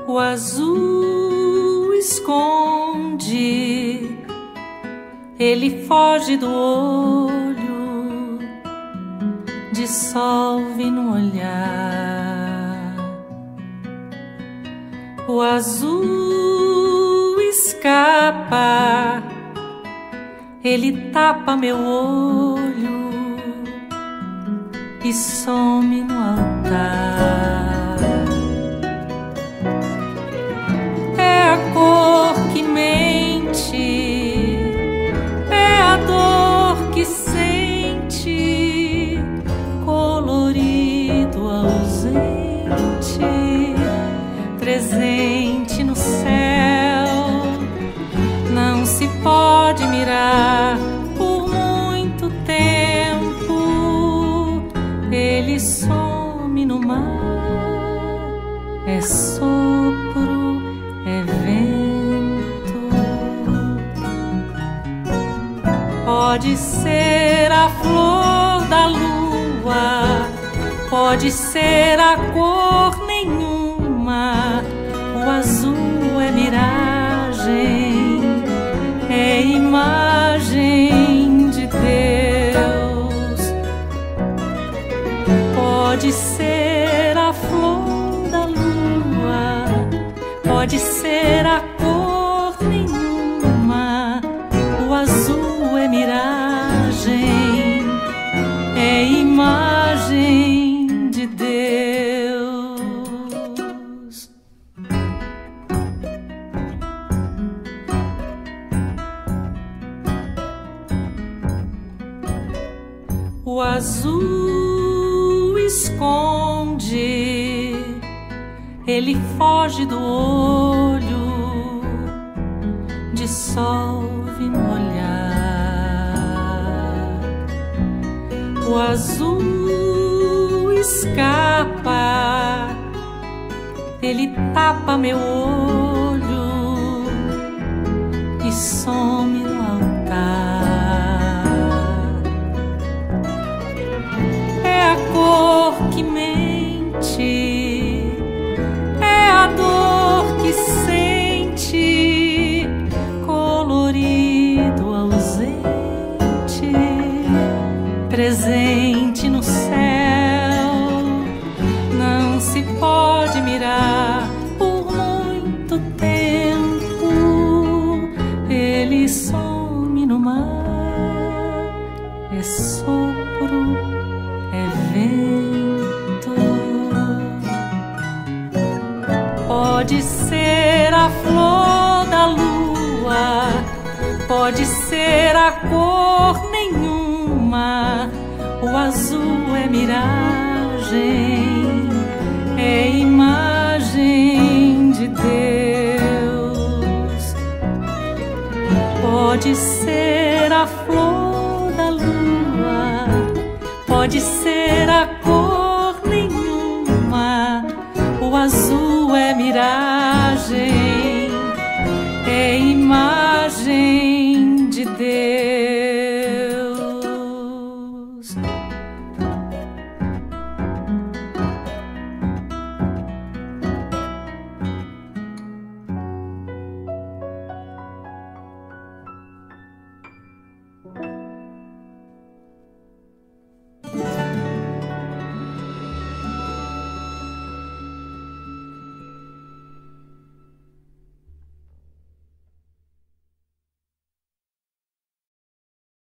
O azul esconde, ele foge do olho, dissolve no olhar. O azul escapa, ele tapa meu olho e some no altar. É a cor que mente, é a dor que sente, colorido ausente, presente no céu. Não se pode mirar por muito tempo, ele some no mar. É sopro, é vento. Pode ser a flor da lua, pode ser a cor nenhuma. O azul é miragem, é imagem de Deus. Pode ser a flor da lua, pode ser a cor nenhuma. O azul é miragem, é imagem de Deus. O azul esconde, ele foge do olho, dissolve no olhar. O azul escapa, ele tapa meu olho e some no altar. É a cor que mente, é a dor que sente, colorido ausente, presente no céu. Não se pode mirar por muito tempo, ele some no mar. É sopro, é vento. Pode ser a flor da lua, pode ser a cor nenhuma. O azul é miragem, é imagem de Deus. Pode ser a flor da lua, pode ser